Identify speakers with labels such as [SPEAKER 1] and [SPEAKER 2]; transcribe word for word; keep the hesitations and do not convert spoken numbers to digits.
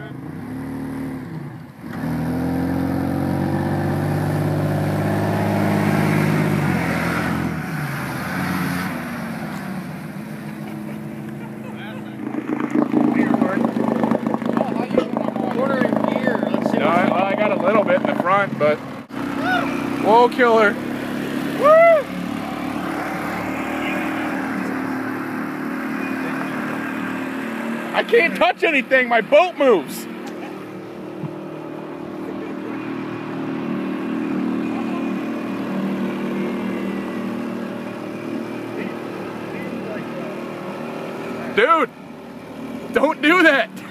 [SPEAKER 1] A little bit in the front, but whoa, killer! Woo! I can't touch anything. My boat moves. Dude, don't do that.